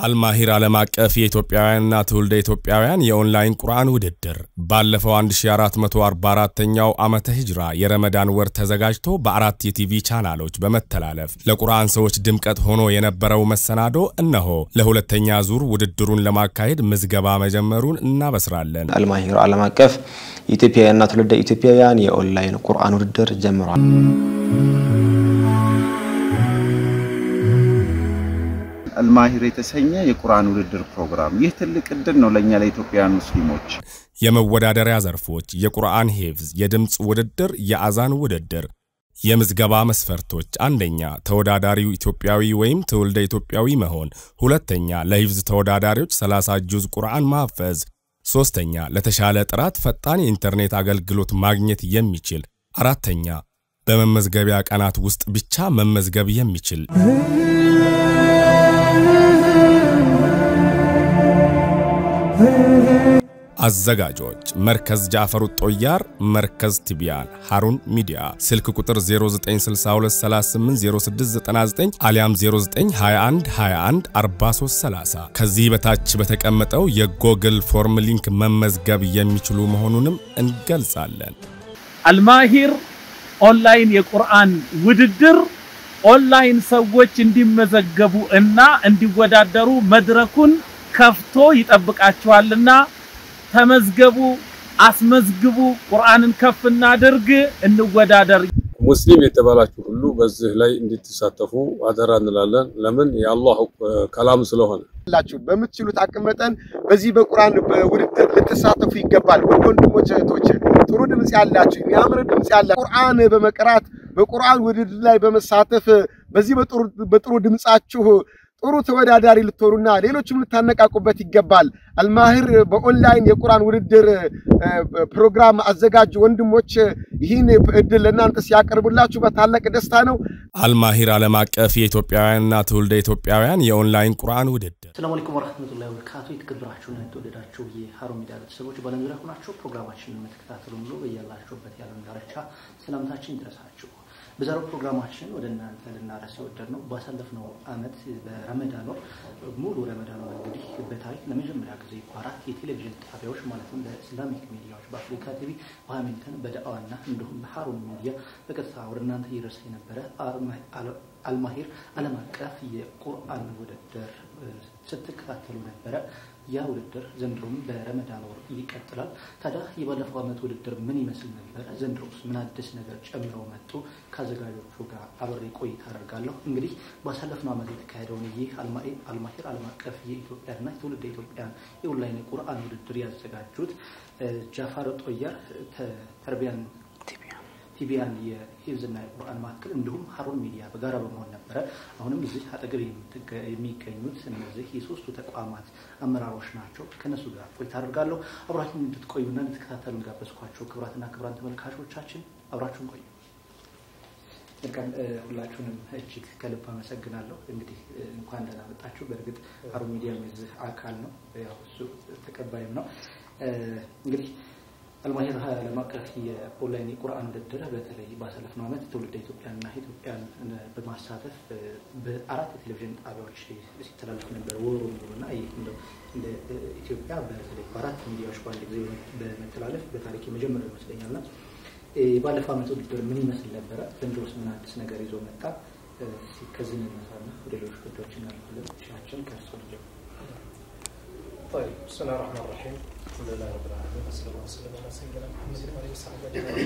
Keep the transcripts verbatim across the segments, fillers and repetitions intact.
አልማሂር ዓለም አቀፍ የኢትዮጵያውያንና ትውልደ ኢትዮጵያውያን የኦንላይን ቁርአን ውድድር ባለፈው አንድ ሺህ አራት መቶ አርባ አራተኛው ዓመተ ሂጅራ የረመዳን ወር ተዘጋጅቶ በአራት የቲቪ ቻናሎች በመተላለፍ ለቁርአን ሰዎች ድምቀት ሆኖ የነበረው መሰናዶ እነሆ ለሁለተኛ ዙር ውድድሩን ለማካሄድ ምዝገባ መጀመሩን እናበስራለን። አልማሂር ዓለም አቀፍ የኢትዮጵያውያንና ትውልደ ኢትዮጵያውያን የኦንላይን ቁርአን ውድድር ጀምሯል። አልማሂር የተሰኘ የቁርአን ውድድር ፕሮግራም ይህ ትልቅ እድል ነው ለኛ ለኢትዮጵያውያን ሙስሊሞች። የመወዳደሪያ ዘርፎች የቁርአን ሂፍዝ፣ የድምጽ ውድድር፣ የአዛን ውድድር። የምዝገባ መስፈርቶች አንደኛ ተወዳዳሪው ኢትዮጵያዊ ወይም ትውልደ ኢትዮጵያዊ መሆን፣ ሁለተኛ ለሂፍዝ ተወዳዳሪዎች ሰላሳ ጁዝ ቁርአን ማፈዝ፣ ሶስተኛ ለተሻለ ጥራት ፈጣን የኢንተርኔት አገልግሎት ማግኘት የሚችል፣ አራተኛ በመመዝገቢያ ቀናት ውስጥ ብቻ መመዝገብ የሚችል። አዘጋጆች መርከዝ ጃፈሩ ጦያር፣ መርከዝ ቲቢያን፣ ሃሩን ሚዲያ። ስልክ ቁጥር ዜሮ ዘጠኝ ስልሳ ሁለት ሰላሳ ስምንት ዜሮ ስድስት ዘጠና ዘጠኝ አሊያም ዜሮ ዘጠኝ ሃያ አንድ ሃያ አንድ አርባ ሶስት ሰላሳ። ከዚህ በታች በተቀመጠው የጎግል ፎርም ሊንክ መመዝገብ የሚችሉ መሆኑንም እንገልጻለን። አልማሂር ኦንላይን የቁርአን ውድድር ኦንላይን ሰዎች እንዲመዘገቡ እና እንዲወዳደሩ መድረኩን ከፍቶ ይጠብቃቸዋልና ተመዝገቡ፣ አስመዝግቡ፣ ቁርአንን ከፍና አድርግ፣ እንወዳደር። ሙስሊም የተባላችሁ ሁሉ በዚህ ላይ እንድትሳተፉ አደራ እንላለን። ለምን የአላህ ከላም ስለሆነ ላችሁ በመትችሉት አቅም መጠን በዚህ በቁርአን ውድድር ልትሳተፉ ይገባል። ወንድሞች እህቶች፣ ጥሩ ድምጽ ያላችሁ የሚያምር ድምጽ ያላችሁ ቁርአን በመቅራት በቁርአን ውድድር ላይ በመሳተፍ በዚህ በጥሩ በጥሩ ድምጻችሁ ጥሩ ተወዳዳሪ ልትሆኑና ሌሎችም ልታነቃቁበት ይገባል። አልማሂር በኦንላይን የቁርአን ውድድር ፕሮግራም አዘጋጅ ወንድሞች ይህን እድል ለእናንተ ሲያቀርቡላችሁ በታላቅ ደስታ ነው። አልማሂር ዓለም አቀፍ የኢትዮጵያውያንና ትውልደ ኢትዮጵያውያን የኦንላይን ቁርአን ውድድር። ሰላም አለይኩም ወራህመቱላሂ ወበረካቱ። የተከበራችሁና የተወደዳችሁ የሃሩን ሚዲያ ቤተሰቦች በዓለም ዙሪያ ሆናችሁ ፕሮግራማችንን የምትከታተሉ ሁሉ በያላችሁበት የዓለም ዳርቻ ሰላምታችን ይድረሳችሁ። በዛሬው ፕሮግራማችን ወደ እናንተ ልናረስ ወደድነው ባሳለፍነው አመት በረመዳን ወር ሙሉ ረመዳን ወር እንግዲህ በታሪክ ለመጀመሪያ ጊዜ አራት የቴሌቪዥን ጣቢያዎች ማለትም በእስላሚክ ሚዲያዎች በአፍሪካ ቲቪ፣ በሃሚልተን፣ በዳዋና እንዲሁም በሃሩን ሚዲያ በቀጥታ ወደ እናንተ ይደርስ የነበረ አልማሂር ዓለም አቀፍ የቁርአን ውድድር ስትከታተሉ ነበረ። ያ ውድድር ዘንድሮም በረመዳን ወር ይቀጥላል። ታዲያ የባለፈው አመት ውድድር ምን ይመስል ነበር? ዘንድሮስ ምን አዲስ ነገር ጨምረው መጡ? ካዘጋጆቹ ጋር አብሬ ቆይታ አደርጋለሁ። እንግዲህ ባሳለፍነው አመት የተካሄደውን ይህ አልማሂር ዓለም አቀፍ የኢትዮጵያና ትውልደ ኢትዮጵያን የኦንላይን ቁርአን ውድድር ያዘጋጁት ጃፈሩ ጦያር ተርቢያን ቲቢያን የሂፍዝና የቁርአን ማዕከል እንዲሁም ሃሩን ሚዲያ በጋራ በመሆን ነበር። አሁንም እዚህ አጠገብ የሚገኙት እነዚህ የሶስቱ ተቋማት አመራሮች ናቸው። ከነሱ ጋር ቆይታ አደርጋለሁ። አብራችሁን እንድትቆዩና እንድትከታተሉ ጋበዝኳችሁ። ክብራትና ክብራን ተመልካቾቻችን አብራችሁን ቆዩ። መልካም ሁላችሁንም እጅግ ከልብ አመሰግናለሁ። እንግዲህ እንኳን ደህና መጣችሁ። በእርግጥ ሃሩን ሚዲያ የዚህ አካል ነው፣ ያው እሱ ተቀባይም ነው። እንግዲህ አልማሂር ዓለም አቀፍ የኦንላይን የቁርአን ውድድር በተለይ ባሳለፍነው አመት ትውልደ ኢትዮጵያና ኢትዮጵያን በማሳተፍ በአራት የቴሌቪዥን ጣቢያዎች ሲተላለፍ ነበር ወሩ ሙሉና ይህ እንደ ኢትዮጵያ በተለይ በአራት ሚዲያዎች በአንድ ጊዜ በመተላለፍ በታሪክ የመጀመሪያው ይመስለኛልና ባለፈው አመት ውድድር ምን ይመስል ነበር? ዘንድሮስ ምን አዲስ ነገር ይዞ መጣ? ከዚህ እንነሳና ወደ ሌሎች ጉዳዮች እናልፋለን። ሻችን ከርሶ ልጅ طيب بسم الله الرحمن الرحيم الحمد لله رب العالمين والصلاه والسلام على سيدنا محمد وعلى اله وصحبه اجمعين.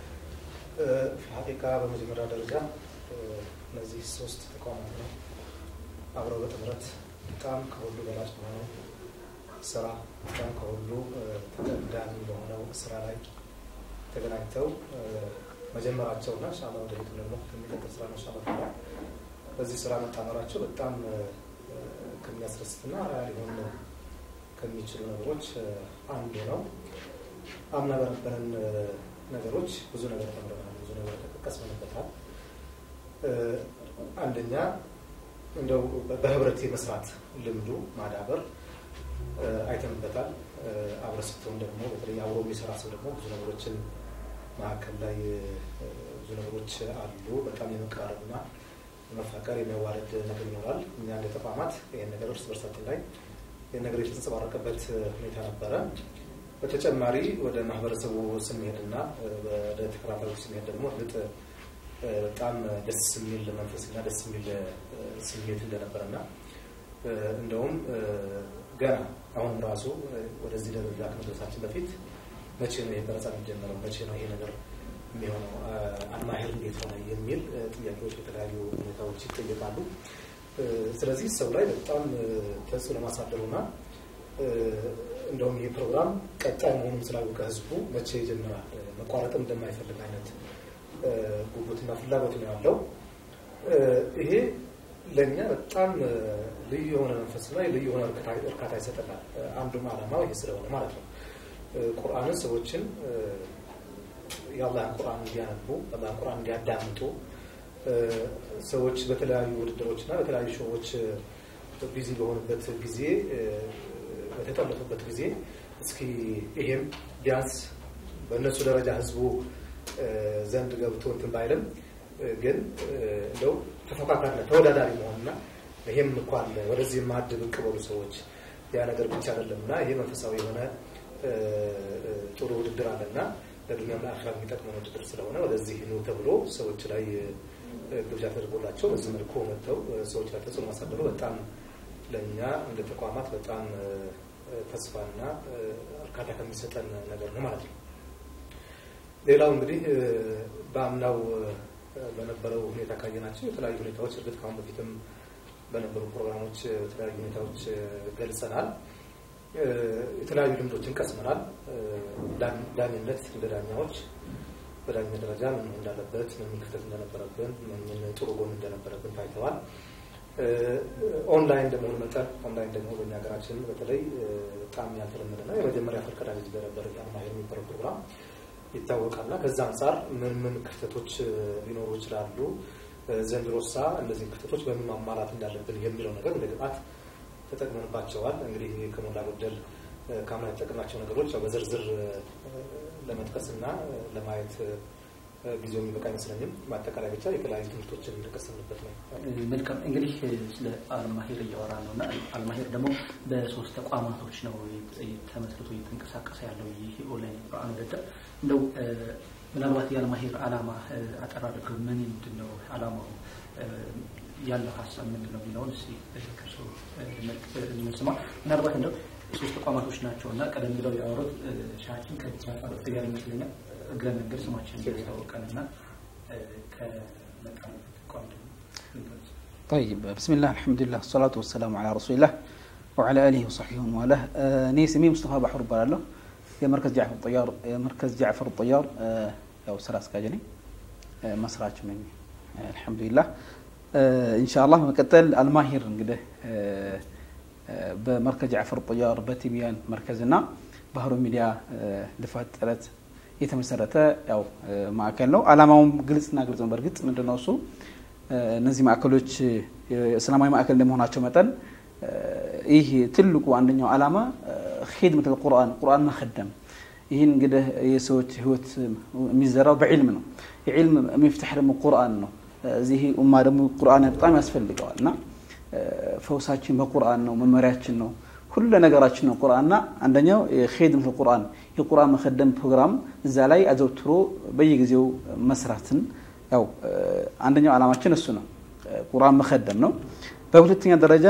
في الحقيقه በመጀመሪያ ደረጃ እነዚህ ሶስት ተቋማት ነው አብረው በትብረት በጣም ከሁሉ በላጭ ነው ስራ በጣም ከሁሉ ተቀዳሚ በሆነው ስራ ላይ ተገናኝተው መጀመራቸውና ሻማ ወደ ሄዱ ነው ከሚቀጥል ስራ ነው ሻማ በዚህ ስራ መጣመራቸው በጣም ከሚያስደስትና ሪሆን ከሚችሉ ነገሮች አንዱ ነው። አምና በነበረን ነገሮች ብዙ ነገር ተምረናል፣ ብዙ ነገር ተቀስመንበታል። አንደኛ እንደው በህብረት የመስራት ልምዱ ማዳበር አይተንበታል። አብረስቶን ደግሞ በተለይ አብሮ የሚሰራ ሰው ደግሞ ብዙ ነገሮችን ማከል ላይ ብዙ ነገሮች አሉ። በጣም የመቀራረብና መፋቀር የሚያዋርድ ነገር ይኖራል። እኛ እንደ ተቋማት ይሄን ነገር እርስ በርሳችን ላይ ይሄን ነገር የተንጸባረቀበት ሁኔታ ነበረ። በተጨማሪ ወደ ማህበረሰቡ ስንሄድና ወደ ተከራካሪው ስንሄድ ደግሞ ልጥ በጣም ደስ የሚል መንፈስና ደስ የሚል ስሜት እንደነበረና እንደውም ገና አሁን ራሱ ወደዚህ ደረጃ ከመድረሳችን በፊት መቼ ነው የቀረጻ የሚጀምረው መቼ ነው ይሄ ነገር የሚሆነው አልማሂር እንዴት ሆነ የሚል ጥያቄዎች የተለያዩ ሁኔታዎች ይጠየቃሉ። ስለዚህ ሰው ላይ በጣም ተጽዕኖ ማሳደሩና እንደውም ይሄ ፕሮግራም ቀጣይ መሆኑን ስላወቀ ህዝቡ መቼ ይጀምራል መቋረጥም እንደማይፈልግ አይነት ጉጉትና ፍላጎት ነው ያለው። ይሄ ለኛ በጣም ልዩ የሆነ መንፈስና ልዩ የሆነ እርካታ ይሰጠናል። አንዱም ዓላማው ይሄ ስለሆነ ማለት ነው ቁርአንን ሰዎችን የአላህን ቁርአን እንዲያነቡ የአላህን ቁርአን እንዲያዳምጡ ሰዎች በተለያዩ ውድድሮችና በተለያዩ ሾዎች ቢዚ በሆኑበት ጊዜ በተጠለፉበት ጊዜ እስኪ ይሄም ቢያንስ በእነሱ ደረጃ ህዝቡ ዘንድ ገብቶ እንትን ባይልም ግን እንደው ተፎካካሪና ተወዳዳሪ መሆንና ይሄም እንኳን ወደዚህ ማድ ብቅ ብለው ሰዎች ያ ነገር ብቻ አይደለምና ይሄ መንፈሳዊ የሆነ ጥሩ ውድድር አለና ለዱንያም ለአኺራ የሚጠቅመው ውድድር ስለሆነ ወደዚህ ነው ተብሎ ሰዎች ላይ ግብዣ ተደርጎላቸው በዚህ መልኩ መጥተው ሰዎች ላይ ተጽዕኖ ማሳደሩ በጣም ለኛ እንደ ተቋማት በጣም ተስፋና እርካታ ከሚሰጠን ነገር ነው ማለት ነው። ሌላው እንግዲህ በአምናው በነበረው ሁኔታ ካየናቸው የተለያዩ ሁኔታዎች እርግጥ ካሁን በፊትም በነበሩ ፕሮግራሞች የተለያዩ ሁኔታዎች ገልጸናል። የተለያዩ ልምዶችን ቀስመናል። ዳኝነት እንደ ዳኛዎች በዳኝነት ደረጃ ምን እንዳለበት ምን ክፍተት እንደነበረብን ምን ጥሩ ጎን እንደነበረብን ታይተዋል። ኦንላይን ደግሞ መጣን ኦንላይን ደግሞ በእኛ ሀገራችን በተለይ በጣም ያልተለመደና የመጀመሪያ ፈርቀዳጅ እንደነበረ አልማሂር የሚባለው ፕሮግራም ይታወቃልና ከዛ አንፃር ምን ምን ክፍተቶች ሊኖሩ ይችላሉ ዘንድሮሳ እነዚህ ክፍተቶች በምን ማሟላት እንዳለብን የሚለው ነገር እንደ ግብአት ተጠቅመንባቸዋል። እንግዲህ ከሞላ ጎደል ካምና ተጠቅመናቸው ነገሮች በዝርዝር ለመጥቀስና ለማየት ጊዜው የሚበቃ አይመስለኝም። ማጠቃላይ ብቻ የተለያዩ ትምህርቶችን እንደቀሰምንበት ነው። መልካም እንግዲህ ስለ አልማሂር እያወራን ነውና አልማሂር ደግሞ በሶስት ተቋማቶች ነው ተመስርቶ እየተንቀሳቀሰ ያለው ይህ ኦንላይን ቁርአን ውድድር። እንደው ምናልባት የአልማሂር ዓላማ አጠራርገው ምን ምንድነው ዓላማው ያለው ሀሳብ ምንድነው የሚለውን እስኪ ከሱ እንስማ። ምናልባት እንደው ሶስት ተቋማቶች ናቸውና ቀደም ብለው ያወሩት ሻችን ከጃፋር ጋር ይመስለኛል እግረ መንገድ ስማችን ያስተዋወቀንና ከመጣን ተቋም طيب بسم الله الحمد لله والصلاة والسلام على رسول الله وعلى آله وصحبه وله እኔ ስሜ ሙስጠፋ ባህሩ እባላለሁ የመርከዝ ጃዕፈር الطيار مركز جعفر الطيار ያው ስራ አስኪያጅ ነኝ መስራች ነኝ አልহামዱሊላህ ان شاء الله መቀጠል አልማሂር እንግዲህ በመርከዝ ጃዕፈር الطيار በቲቢያን መርከዝና ባህሩ ሚዲያ ልፋት ጥረት የተመሰረተ ያው ማዕከል ነው። ዓላማውም ግልጽና ግልጽ ነው። በርግጥ ምንድነው እሱ እነዚህ ማዕከሎች እስላማዊ ማዕከል እንደመሆናቸው መጠን ይህ ትልቁ አንደኛው ዓላማ ኺድመት القرآن ቁርአን መخدም ይህን እንግዲህ የሰዎች ህይወት የሚዘራው በዕልም ነው። የዕልም መፍትሕ ደግሞ ቁርአን ነው። እዚህ ኡማ ደግሞ ቁርአን በጣም ያስፈልገዋልና ፈውሳችን በቁርአን ነው መመሪያችን ነው ሁሉ ነገራችን ነው ቁርአንና አንደኛው ኺድመት القرآن የቁርአን መخدም ፕሮግራም እዛ ላይ አዘውትሮ በየጊዜው መስራትን ያው አንደኛው ዓላማችን እሱ ነው ቁርአን መخدም ነው። በሁለተኛ ደረጃ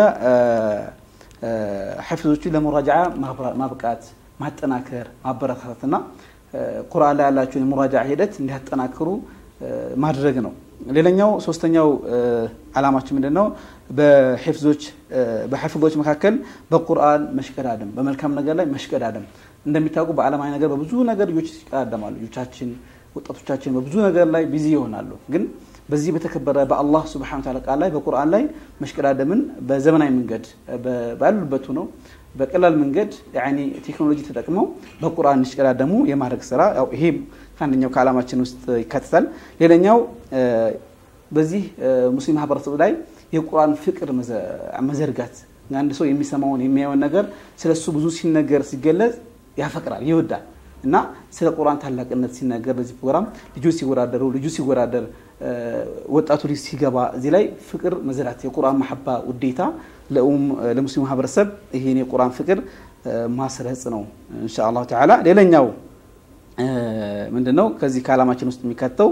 ሐፊዞችን ለሙራጃዓ ማብቃት ማጠናከር ማበረታታትና ቁርአን ላይ ያላችሁ የሙራጃዓ ሂደት እንዲያጠናክሩ ማድረግ ነው። ሌላኛው ሶስተኛው ዓላማችን ምንድነው በሐፊዞች በሐፊዞች መካከል በቁርአን መሽቀዳደም በመልካም ነገር ላይ መሽቀዳደም እንደሚታወቁ በዓለማዊ ነገር በብዙ ነገር ልጆች ይቀዳደማሉ ልጆቻችን ወጣቶቻችን በብዙ ነገር ላይ ቢዚ ይሆናሉ ግን በዚህ በተከበረ በአላህ Subhanahu Wa Ta'ala ላይ በቁርአን ላይ መሽቀዳደምን በዘመናዊ መንገድ ባሉበት ነው በቀላል መንገድ ያኒ ቴክኖሎጂ ተጠቅመው በቁርአን መሽቀዳደሙ የማድረግ ስራ ያው ይሄ አንደኛው ከዓላማችን ውስጥ ይካተታል። ሌላኛው በዚህ ሙስሊም ማህበረሰብ ላይ የቁርአን ፍቅር መዘርጋት አንድ ሰው የሚሰማውን የሚያየውን ነገር ስለሱ ብዙ ሲነገር ሲገለጽ ያፈቅራል ይወዳል እና ስለ ቁርአን ታላቅነት ሲናገር በዚህ ፕሮግራም ልጆች ሲወዳደሩ ልጆች ሲወዳደር ወጣቱ ልጅ ሲገባ እዚህ ላይ ፍቅር መዝራት የቁርአን መሐባ ውዴታ ለኡም ለሙስሊም ማህበረሰብ ይሄን የቁርአን ፍቅር ማስረጽ ነው ኢንሻአላህ ተዓላ ሌላኛው ምንድነው ከዚህ ከዓላማችን ውስጥ የሚከተው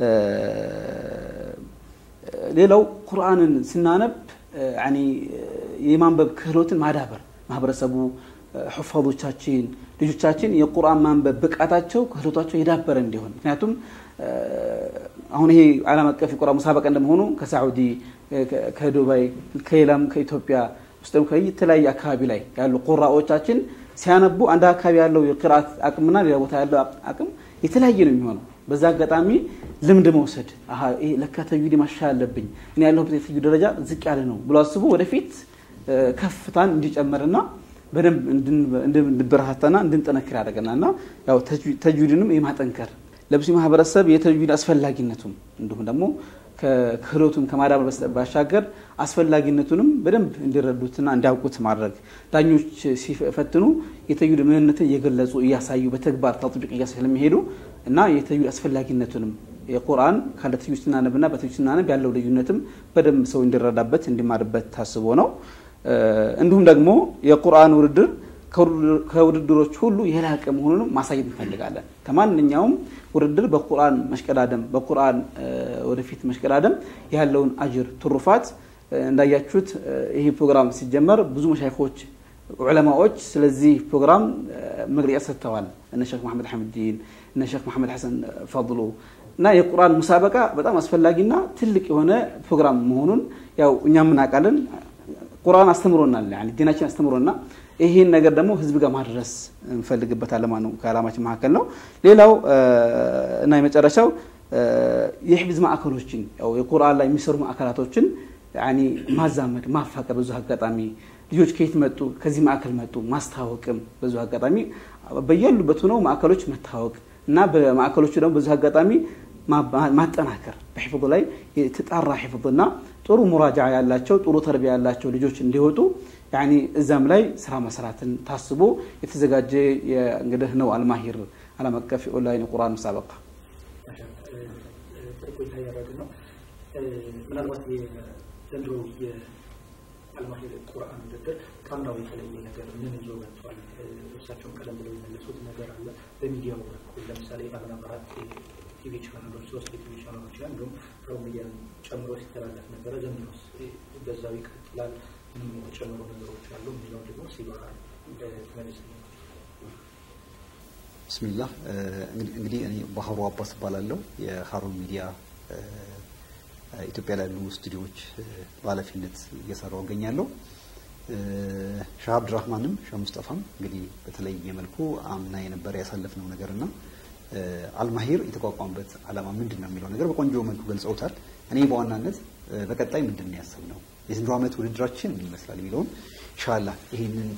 ሌላው ቁርአንን ስናነብ يعني የማንበብ ክህሎትን ማዳበር ማህበረሰቡ ሑፋዞቻችን ልጆቻችን የቁርአን ማንበብ ብቃታቸው ክህሎታቸው የዳበረ እንዲሆን ምክንያቱም አሁን ይሄ ዓለም አቀፍ የቁርአን ሙሳበቃ እንደመሆኑ ከሳዑዲ ከዱባይ ከሌላም ከኢትዮጵያ ውስጥም ከየተለያየ አካባቢ ላይ ያሉ ቁራኦቻችን ሲያነቡ አንድ አካባቢ ያለው የቅራአት አቅምና ሌላ ቦታ ያለው አቅም የተለያየ ነው የሚሆነው በዛ አጋጣሚ ልምድ መውሰድ አሃ ይሄ ለካ ተጅዊድ ማሻሻል አለብኝ እኔ ያለሁበት የተጅዊድ ደረጃ ዝቅ ያለ ነው ብሎ አስቡ ወደፊት ከፍታን እንዲጨመርና በደንብ እንድንበረታታና እንድንጠነክር ያደርገናልና ያው ተጅዊድንም የማጠንከር ለብዙ ማህበረሰብ የተጅዊድ አስፈላጊነቱም እንዲሁም ደግሞ ከክህሎቱም ከማዳበር ባሻገር አስፈላጊነቱንም በደንብ እንዲረዱትና እንዲያውቁት ማድረግ ዳኞች ሲፈትኑ የተጅዊድ ምንነትን እየገለጹ እያሳዩ በተግባር ተጥቢቅ እያሳለሚሄዱ እና የተጅዊድ አስፈላጊነቱንም የቁርአን ካለ ተጅዊድ ስናነብና በተጅዊድ ስናነብ ያለው ልዩነትም በደንብ ሰው እንዲረዳበት እንዲማርበት ታስቦ ነው እንዲሁም ደግሞ የቁርአን ውድድር ከውድድሮች ሁሉ የላቀ መሆኑን ማሳየት እንፈልጋለን ከማንኛውም ውድድር በቁርአን መሽቀዳደም በቁርአን ወደፊት መሽቀዳደም ያለውን አጅር ትሩፋት እንዳያችሁት ይሄ ፕሮግራም ሲጀመር ብዙ መሻይኾች ዑለማዎች ስለዚህ ፕሮግራም መግለጫ ሰጥተዋል እነ ሼክ መሐመድ ሐሚዲን እነ ሼክ መሐመድ ሐሰን ፈضሉ እና የቁርአን ሙሳበቃ በጣም አስፈላጊና ትልቅ የሆነ ፕሮግራም መሆኑን ያው እኛም እናውቃለን ቁርአን አስተምሮናል يعني ዲናችን አስተምሮና ይሄን ነገር ደግሞ ህዝብ ጋር ማድረስ እንፈልግበታለን ማለት ነው ከዓላማችን መካከል ነው ሌላው እና የመጨረሻው የህፍዝ ማዕከሎችን ያው የቁርአን ላይ የሚሰሩ ማዕከላቶችን يعني ማዛመድ ማፋቀር ብዙ አጋጣሚ ልጆች ከየት መጡ ከዚህ ማዕከል መጡ ማስተዋወቅም ብዙ አጋጣሚ በየሉበት ነው ማዕከሎች መታወቅ እና በማዕከሎቹ ደግሞ ብዙ አጋጣሚ ማጠናከር በህፍዝ ላይ የተጣራ ህፍዝና ጥሩ ሙራጃ ያላቸው ጥሩ ተርቢያ ያላቸው ልጆች እንዲወጡ يعني እዛም ላይ ስራ መስራትን ታስቦ የተዘጋጀ እንግዲህ ነው አልማሂር ዓለም አቀፍ ኦንላይን ቁርአን ሙሳበቃ ምናልባት የዘንድሮ የአልማሂር ቁርአን ውድድር ካምናው የተለየ ነገር ምን ይዞ መጥቷል እሳቸውን ቀደም ብለው የመለሱት ነገር አለ በሚዲያው በኩል ለምሳሌ አብና አራት ቲቪ ቻናሎች ሶስት ቲቪ ቻናሎች እንዲሁም ሮሚዲያን ጨምሮ ሲተላለፍ ነበር ዘንድሮስ በዛው ይቀጥላል ምን ተጨምሮ ነገሮች አሉ የሚለው ደግሞ ሲባራ በመለስ ብስሚላህ እንግዲህ እኔ ባህሩ አባስ ባላለው የሃሩን ሚዲያ ኢትዮጵያ ላይ ያሉ ስቱዲዮዎች ባለፊነት እየሰራው ገኛለሁ ሻህ አብዱራህማንም ሻህ ሙስጠፋም እንግዲህ በተለየ መልኩ አምና የነበረ ያሳለፍነው ነገርና አልማሂር የተቋቋመበት ዓላማ ምንድነው የሚለው ነገር በቆንጆ መልኩ ገልጸውታል እኔ በዋናነት በቀጣይ ምንድነው ያሰብነው የዘንድሮ ዓመት ውድድራችን ምን ይመስላል የሚለውን ኢንሻአላህ ይሄንን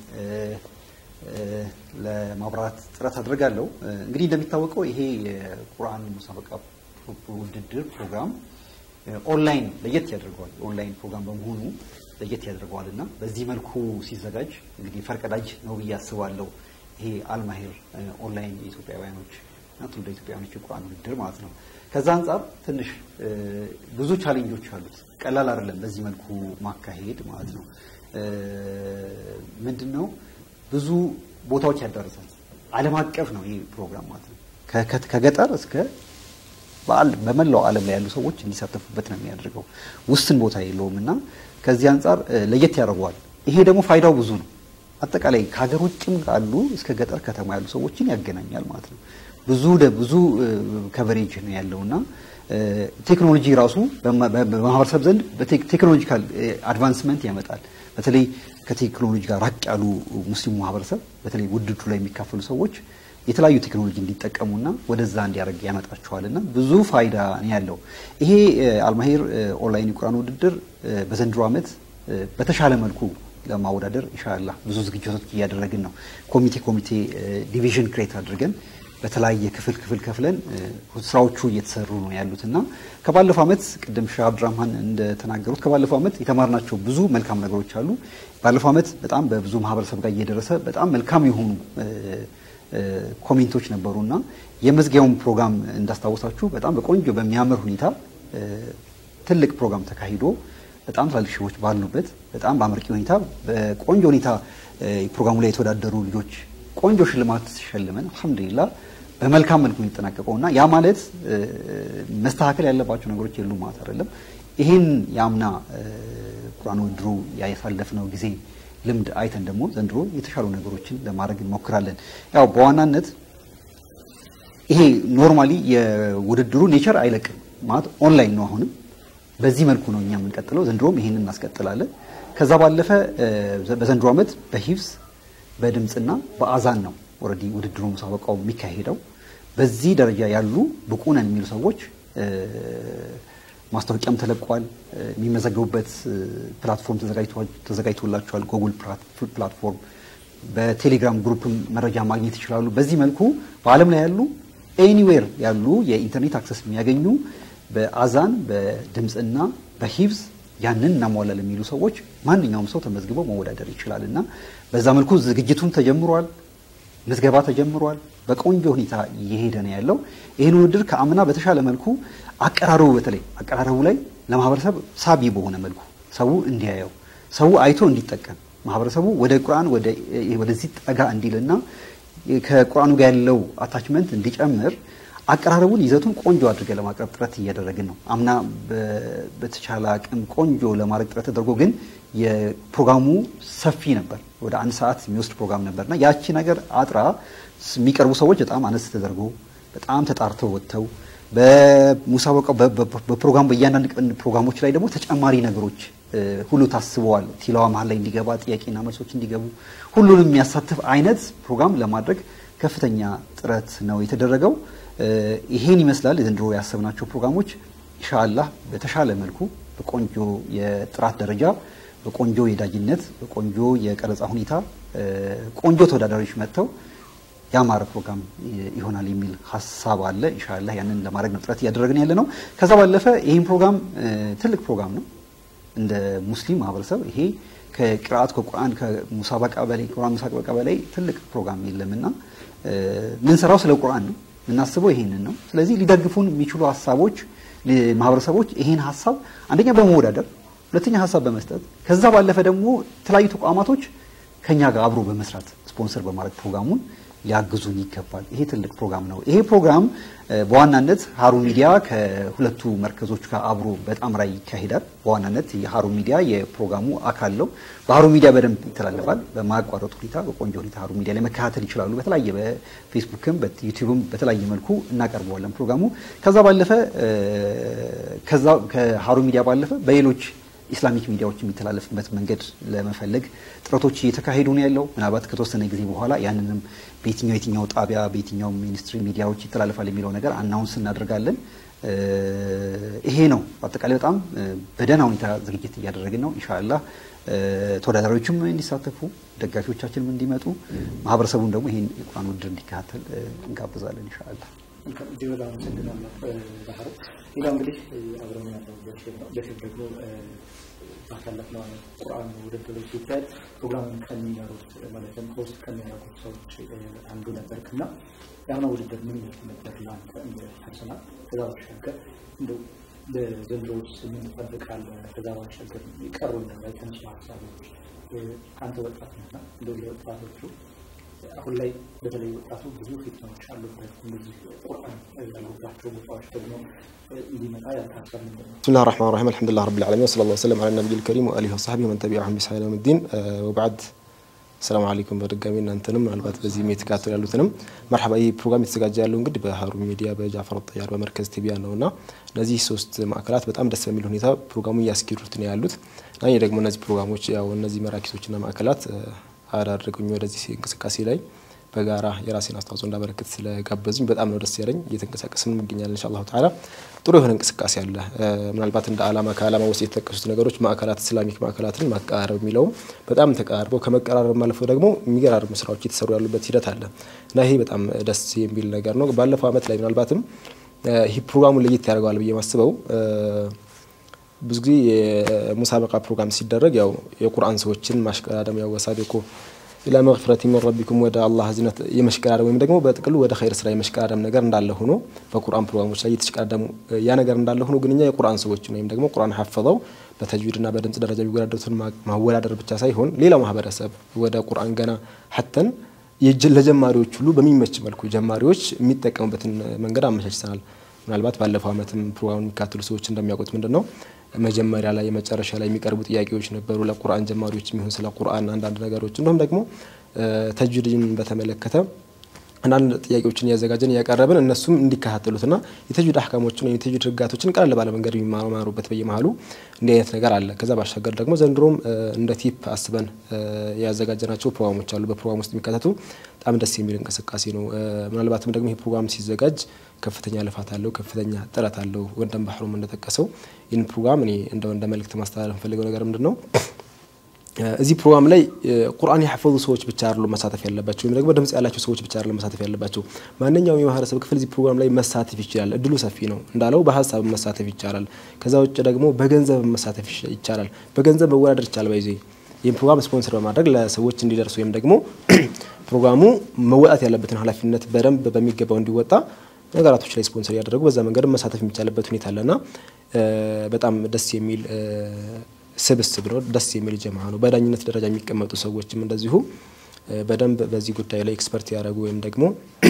ለማብራት ጥረት አድርጋለሁ እንግዲህ እንደሚታወቀው ይሄ የቁርአን ሙሳበቃ ውድድር ፕሮግራም ኦንላይን ለየት ያደርገዋል ኦንላይን ፕሮግራም በመሆኑ ለየት ያደርገዋልና በዚህ መልኩ ሲዘጋጅ እንግዲህ ፈርቀዳጅ ነው ብያስባለሁ ይሄ አልማሂር ኦንላይን ኢትዮጵያውያኖች እና ትውልደ ኢትዮጵያውያኖች የቁርአን ውድድር ማለት ነው ከዛ አንፃር ትንሽ ብዙ ቻሌንጆች አሉት ቀላል አይደለም በዚህ መልኩ ማካሄድ ማለት ነው ምንድነው ብዙ ቦታዎች ያዳርሳል ዓለም አቀፍ ነው ይሄ ፕሮግራም ማለት ነው ከገጠር እስከ በመላው ዓለም ላይ ያሉ ሰዎች እንዲሳተፉበት ነው የሚያደርገው ውስን ቦታ የለውምና ከዚህ አንፃር ለየት ያደርገዋል ይሄ ደግሞ ፋይዳው ብዙ ነው አጠቃላይ ከሀገር ውጭም ካሉ እስከ ገጠር ከተማ ያሉ ሰዎችን ያገናኛል ማለት ነው ብዙ ብዙ ከቨሬጅ ነው ያለውና ቴክኖሎጂ ራሱ በማህበረሰብ ዘንድ በቴክኖሎጂካል አድቫንስመንት ያመጣል በተለይ ከቴክኖሎጂ ጋር ራቅ ያሉ ሙስሊም ማህበረሰብ በተለይ ውድድሩ ላይ የሚካፈሉ ሰዎች የተለያዩ ቴክኖሎጂ እንዲጠቀሙና ወደዛ እንዲያርግ ያመጣቸዋልና ብዙ ፋይዳ ነው ያለው ይሄ አልማሂር ኦንላይን ቁርአን ውድድር በዘንድሮ ዓመት በተሻለ መልኩ ለማወዳደር ኢንሻአላህ ብዙ ዝግጅቶች እያደረግን ነው ኮሚቴ ኮሚቴ ዲቪዥን ክሬት አድርገን በተለያየ ክፍል ክፍል ከፍለን ስራዎቹ እየተሰሩ ነው ያሉትና ከባለፈው ዓመት ቅድም ሻህ አብዱራህማን እንደተናገሩት ከባለፈው ዓመት የተማርናቸው ብዙ መልካም ነገሮች አሉ ባለፈው ዓመት በጣም በብዙ ማህበረሰብ ጋር እየደረሰ በጣም መልካም የሆኑ ኮሜንቶች ነበሩና የመዝጊያውን ፕሮግራም እንዳስታውሳችሁ በጣም በቆንጆ በሚያምር ሁኔታ ትልቅ ፕሮግራም ተካሂዶ በጣም ትላልቅ ሰዎች ባሉበት በጣም በአመርቂ ሁኔታ በቆንጆ ሁኔታ ፕሮግራሙ ላይ የተወዳደሩ ልጆች ቆንጆ ሽልማት ሲሸልመን አልহামዱሊላህ በመልካም መልኩ የተጠናቀቀውና ያ ማለት መስተካከል ያለባቸው ነገሮች የሉ ማለት አይደለም። ይሄን ያምና ቁርአን ወድሩ ያሳለፍነው ጊዜ ልምድ አይተን ደግሞ ዘንድሮ የተሻሉ ነገሮችን ለማድረግ እንሞክራለን። ያው በዋናነት ይሄ ኖርማሊ የውድድሩ ኔቸር አይለቅም ማለት ኦንላይን ነው። አሁንም በዚህ መልኩ ነው እኛ የምንቀጥለው። ዘንድሮም ይሄንን እናስቀጥላለን። ከዛ ባለፈ በዘንድሮ አመት በሂፍዝ በድምጽና በአዛን ነው ኦሬዲ ውድድሩ ሙሳበቃው የሚካሄደው። በዚህ ደረጃ ያሉ ብቁ ነን የሚሉ ሰዎች ማስታወቂያም ተለቋል። የሚመዘገቡበት ፕላትፎርም ተዘጋጅቶላቸዋል። ጉግል ፕላትፎርም በቴሌግራም ግሩፕ መረጃ ማግኘት ይችላሉ። በዚህ መልኩ በአለም ላይ ያሉ ኤኒዌር ያሉ የኢንተርኔት አክሰስ የሚያገኙ በአዛን በድምጽና በሂፍዝ ያንን እናሟላል የሚሉ ሰዎች ማንኛውም ሰው ተመዝግበው መወዳደር ይችላልና በዛ መልኩ ዝግጅቱን ተጀምሯል። ምዝገባ ተጀምሯል። በቆንጆ ሁኔታ እየሄደ ነው ያለው። ይሄን ውድድር ከአምና በተሻለ መልኩ አቀራረቡ በተለይ አቀራረቡ ላይ ለማህበረሰብ ሳቢ በሆነ መልኩ ሰው እንዲያየው ሰው አይቶ እንዲጠቀም ማህበረሰቡ ወደ ቁርአን ወደ ወደዚህ ጠጋ እንዲልና ከቁርአኑ ጋር ያለው አታችመንት እንዲጨምር አቀራረቡን ይዘቱን ቆንጆ አድርገን ለማቅረብ ጥረት እያደረግን ነው። አምና በተቻለ አቅም ቆንጆ ለማድረግ ጥረት ተደርጎ ግን የፕሮግራሙ ሰፊ ነበር። ወደ አንድ ሰዓት የሚወስድ ፕሮግራም ነበርና ያቺ ነገር አጥራ የሚቀርቡ ሰዎች በጣም አነስ ተደርጎ በጣም ተጣርተው ወጥተው በሙሳበቃው በፕሮግራም በእያንዳንዱ ፕሮግራሞች ላይ ደግሞ ተጨማሪ ነገሮች ሁሉ ታስበዋል። ቲላዋ መሃል ላይ እንዲገባ ጥያቄና መልሶች እንዲገቡ ሁሉንም የሚያሳትፍ አይነት ፕሮግራም ለማድረግ ከፍተኛ ጥረት ነው የተደረገው። ይሄን ይመስላል የዘንድሮ ያሰብናቸው ፕሮግራሞች ኢንሻአላህ በተሻለ መልኩ በቆንጆ የጥራት ደረጃ በቆንጆ የዳጅነት በቆንጆ የቀረጻ ሁኔታ ቆንጆ ተወዳዳሪዎች መጥተው ያማረ ፕሮግራም ይሆናል የሚል ሐሳብ አለ። ኢንሻአላህ ያንን ለማድረግ ነው ጥረት እያደረግን ያለ ነው። ከዛ ባለፈ ይሄን ፕሮግራም ትልቅ ፕሮግራም ነው። እንደ ሙስሊም ማህበረሰብ ይሄ ከቅራአት ከቁርአን ከሙሳበቃ በላይ ቁርአን ሙሳበቃ በላይ ትልቅ ፕሮግራም የለምና ምን ሰራው ስለ ቁርአን ነው እናስበው ይሄንን ነው። ስለዚህ ሊደግፉን የሚችሉ ሐሳቦች ማህበረሰቦች ይሄን ሐሳብ አንደኛ በመወዳደር ሁለተኛ ሐሳብ በመስጠት ከዛ ባለፈ ደግሞ ተለያዩ ተቋማቶች ከኛ ጋር አብሮ በመስራት ስፖንሰር በማድረግ ፕሮግራሙን ሊያግዙን ይገባል። ይሄ ትልቅ ፕሮግራም ነው። ይሄ ፕሮግራም በዋናነት ሃሩን ሚዲያ ከሁለቱ መርከዞች ጋር አብሮ በጣም ራይ ይካሄዳል። በዋናነት የሃሩን ሚዲያ የፕሮግራሙ አካል ነው። በሃሩን ሚዲያ በደንብ ይተላለፋል። በማቋረጥ ሁኔታ በቆንጆ ሁኔታ ሃሩን ሚዲያ ላይ መከታተል ይችላሉ። በተለያየ በፌስቡክም በዩቲዩብም በተለያየ መልኩ እናቀርበዋለን ፕሮግራሙ። ከዛ ባለፈ ከዛ ከሃሩን ሚዲያ ባለፈ በሌሎች ኢስላሚክ ሚዲያዎች የሚተላለፍበት መንገድ ለመፈለግ ጥረቶች እየተካሄዱ ነው ያለው። ምናልባት ከተወሰነ ጊዜ በኋላ ያንንም በየትኛው የትኛው ጣቢያ በየትኛው ሚኒስትሪ ሚዲያዎች ይተላለፋል የሚለው ነገር አናውንስ እናደርጋለን። ይሄ ነው በአጠቃላይ በጣም በደህና ሁኔታ ዝግጅት እያደረግን ነው። ኢንሻአላህ ተወዳዳሪዎችም እንዲሳተፉ ደጋፊዎቻችንም እንዲመጡ ማህበረሰቡን ደግሞ ይሄን የቁርአን ውድድር እንዲከታተል እንጋብዛለን ኢንሻአላህ። ዲወላ ተንደናል ባህሩ ሌላ እንግዲህ አብረን ያለው በፊት ደግሞ ባሳለፍነው ቁርአን ውድድሮች ሲታይ ፕሮግራሙን ከሚመሩት ማለትም ሆስት ከሚያደርጉት ሰዎች አንዱ ነበርክና ያው ውድድር ምን ነበር ለአንተ እንደ ፐርሰናል ከዛ ባሻገር እንደው ለዘንድሮች ምን ትጠብቃለህ? ከዛ ባሻገር ይቀሩ ነገር የተነሱ ሀሳቦች አንተ ወጣት ነህና እንደው ለወጣቶቹ አሁን ላይ በተለይ ወጣቱ ብዙ ፊትናዎች አሉበት እንደዚህ ቁርአን ያሉባቸው ቦታዎች ደግሞ እንዲመጣ ያልታሰብ ነበር። بسم الله الرحمن الرحيم الحمد لله رب العالمين وصلى الله وسلم على النبي الكريم وآله وصحبه ومن تبعهم بإحسان إلى يوم الدين وبعد السلام عليكم በድጋሚ እናንተንም ምናልባት በዚህ ሜትካቶ ያሉትንም መርሐባ ይህ ፕሮግራም የተዘጋጀ ያለው እንግዲህ በሃሩን ሚዲያ በጃፈር ጠያር በመርከዝ ቲቪያ ነውና እነዚህ ሶስት ማዕከላት በጣም ደስ በሚል ሁኔታ ፕሮግራሙን ያስኪሩት ነው ያሉት እና ይሄ ደግሞ እነዚህ ፕሮግራሞች ያው እነዚህ መራኪቶችና ማዕከላት አዳርጉኝ ወደዚህ እንቅስቃሴ ላይ በጋራ የራሴን አስተዋጽኦ እንዳበረከት ስለጋበዙኝ በጣም ነው ደስ ያለኝ። እየተንቀሳቀስን እንገኛለን ኢንሻአላህ ተዓላ ጥሩ የሆነ እንቅስቃሴ አለ። ምናልባት እንደ አላማ ከአላማ ውስጥ የተጠቀሱት ነገሮች ማዕከላት እስላሚክ ማዕከላትን ማቀራረብ የሚለው በጣም ተቀራርበው ከመቀራረብ ማለፈው ደግሞ የሚገራርሙ ስራዎች እየተሰሩ ያሉበት ሂደት አለ እና ይሄ በጣም ደስ የሚል ነገር ነው። ባለፈው አመት ላይ ምናልባትም ይሄ ፕሮግራሙን ለየት ያደርገዋል ብዬ ማስበው ብዙ ጊዜ የሙሳበቃ ፕሮግራም ሲደረግ ያው የቁርአን ሰዎችን ማሽቀዳደም ያው ወሳደኮ ኢላ መግፊረቲ ሚን ረቢኩም ወደ አላህ ዝነት የመሽቀዳደም ወይም ደግሞ በጥቅሉ ወደ ኸይር ስራ የመሽቀዳደም ነገር እንዳለ ሆኖ በቁርአን ፕሮግራሞች ላይ የተሽቀዳደሙ ያ ነገር እንዳለ ሆኖ ግን እኛ የቁርአን ሰዎች ወይም ደግሞ ቁርአን ሐፈዘው በተጅዊድና በድምጽ ደረጃ የሚወዳደሩትን ማወዳደር ብቻ ሳይሆን ሌላው ማህበረሰብ ወደ ቁርአን ገና ሐተን ለጀማሪዎች ሁሉ በሚመች መልኩ ጀማሪዎች የሚጠቀሙበትን መንገድ አመቻችተናል። ምናልባት ባለፈው አመትም ፕሮግራሙን የሚካተሉ ሰዎች እንደሚያውቁት ምንድነው መጀመሪያ ላይ የመጨረሻ ላይ የሚቀርቡ ጥያቄዎች ነበሩ ለቁርአን ጀማሪዎች የሚሆን ስለ ቁርአን አንዳንድ ነገሮች እንደውም ደግሞ ተጅዊድን በተመለከተ አንዳንድ ጥያቄዎችን ያዘጋጀን ያቀረብን እነሱም እንዲከታተሉትና የተጅዊድ አህካሞችን ወይ የተጅዊድ ህጋቶችን ቀለል ባለ መንገድ የሚማሩበት በየመሃሉ እንዲህ አይነት ነገር አለ። ከዛ ባሻገር ደግሞ ዘንድሮም እንደ ቲፕ አስበን ያዘጋጀናቸው ፕሮግራሞች አሉ። በፕሮግራም ውስጥ የሚካተቱ በጣም ደስ የሚል እንቅስቃሴ ነው። ምናልባትም ደግሞ ይሄ ፕሮግራም ሲዘጋጅ ከፍተኛ ልፋት አለው፣ ከፍተኛ ጥረት አለው። ወንደም ባህሩም እንደተጠቀሰው ይህን ፕሮግራም እኔ እንደው እንደ መልእክት ማስተላለፍ ፈልገው ነገር ምንድነው እዚህ ፕሮግራም ላይ ቁርአን ያፈዙ ሰዎች ብቻ አይደሉም መሳተፍ ያለባቸው ወይም ደግሞ ድምጽ ያላቸው ሰዎች ብቻ አይደሉም መሳተፍ ያለባቸው። ማንኛውም የማህበረሰብ ክፍል እዚህ ፕሮግራም ላይ መሳተፍ ይችላል። እድሉ ሰፊ ነው እንዳለው በሐሳብ መሳተፍ ይቻላል። ከዛ ውጭ ደግሞ በገንዘብ መሳተፍ ይቻላል። በገንዘብ መወዳደር ይቻላል። ባይዘይ ይህን ፕሮግራም ስፖንሰር በማድረግ ለሰዎች እንዲደርሱ ወይም ደግሞ ፕሮግራሙ መወጣት ያለበትን ኃላፊነት በደንብ በሚገባው እንዲወጣ ነገራቶች ላይ ስፖንሰር ያደረጉ በዛ መንገድ መሳተፍ የሚቻልበት ሁኔታ አለና በጣም ደስ የሚል ስብስብ ነው። ደስ የሚል ጀማዓ ነው። በዳኝነት ደረጃ የሚቀመጡ ሰዎችም እንደዚሁ በደንብ በዚህ ጉዳይ ላይ ኤክስፐርት ያደረጉ ወይም ደግሞ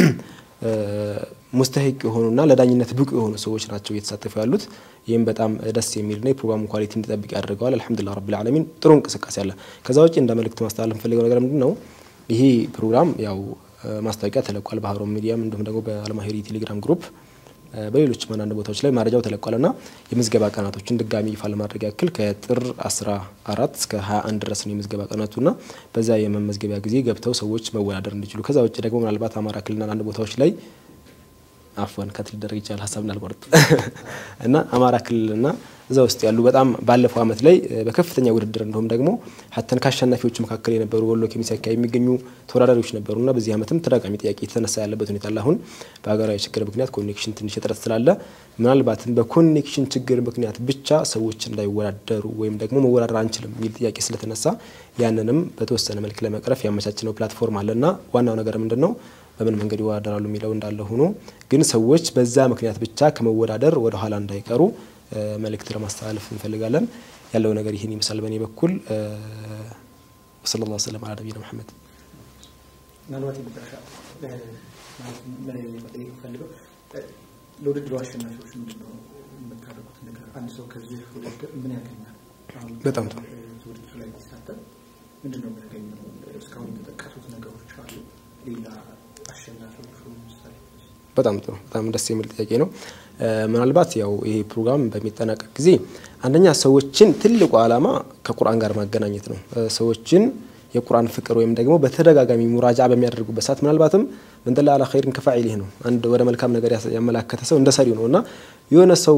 ሙስተሂቅ የሆኑና ለዳኝነት ብቁ የሆኑ ሰዎች ናቸው እየተሳተፉ ያሉት። ይህም በጣም ደስ የሚል ነው። የፕሮግራሙ ኳሊቲ እንዲጠብቅ ያደርገዋል። አልহামዱሊላህ ረብል ዓለሚን ጥሩ እንቅስቃሴ አለ። ከዛ ውጪ እንደ መልእክት ማስተላለፍ ፈልገው ነገር ምንድነው ይሄ ፕሮግራም ያው ማስታወቂያ ተለቋል በሃሩን ሚዲያም እንደውም ደግሞ በአልማሂሪ ቴሌግራም ግሩፕ በሌሎች ማናንደ ቦታዎች ላይ ማረጃው ተለቋልና የምዝገባ ቀናቶችን ድጋሚ ይፋ ለማድረግ ያክል ከጥር አስራ አራት እስከ ሃያ አንድ ድረስ ነው የምዝገባ ቀናቱና በዛ የመመዝገቢያ ጊዜ ገብተው ሰዎች መወዳደር እንዲችሉ ከዛ ውጪ ደግሞ ምናልባት አማራ ክልልና አንድ ቦታዎች ላይ አፍዋን ከትል ደረጃ ይችላል ሐሳብ እናልቆርጥ እና አማራ ክልልና እዛ ውስጥ ያሉ በጣም ባለፈው አመት ላይ በከፍተኛ ውድድር እንደውም ደግሞ ሐተን ካሸናፊዎች መካከል የነበሩ ወሎ ኬሚስ አካባቢ የሚገኙ ተወዳዳሪዎች ነበሩና በዚህ አመትም ተደጋጋሚ ጥያቄ የተነሳ ያለበት ሁኔታ አለ። አሁን በአገራዊ ችግር ምክንያት ኮኔክሽን ትንሽ እጥረት ስላለ ምናልባትም በኮኔክሽን ችግር ምክንያት ብቻ ሰዎች እንዳይወዳደሩ ወይም ደግሞ መወዳደር አንችልም የሚል ጥያቄ ስለተነሳ ያንንም በተወሰነ መልኩ ለመቅረፍ ያመቻችነው ፕላትፎርም አለና ዋናው ነገር ምንድነው በምን መንገድ ይወዳደራሉ የሚለው እንዳለ ሆኖ ግን ሰዎች በዛ ምክንያት ብቻ ከመወዳደር ወደ ኋላ እንዳይቀሩ መልእክት ለማስተላለፍ እንፈልጋለን። ያለው ነገር ይሄን ይመስላል በእኔ በኩል ወሰለላሁ ዐለይሂ ወሰለም አለ ነብዩ መሐመድ ምናልባት ይበቃሻ ማለት ነው ፈልገው ለውድድሩ አሸናፊዎች ምንድነው የምታደርጉት ነገር አንድ ሰው ከዚህ ውድድር ምን ያገኛል? በጣም ጥሩ ውድድሩ ላይ ሲሳተፍ ምንድነው የሚያገኘው? እስካሁን የተጠቀሱት ነገሮች አሉ ሌላ አሸናፊዎች ምሳሌ? በጣም ጥሩ በጣም ደስ የሚል ጥያቄ ነው። ምናልባት ያው ይሄ ፕሮግራም በሚጠናቀቅ ጊዜ አንደኛ ሰዎችን ትልቁ ዓላማ ከቁርአን ጋር ማገናኘት ነው። ሰዎችን የቁርአን ፍቅር ወይም ደግሞ በተደጋጋሚ ሙራጃ በሚያደርጉበት ሰዓት ምናልባትም من دل على خير كفاعله ነው አንድ ወደ መልካም ነገር ያመላከተ ሰው እንደ ሰሪው ነውና የሆነ ሰው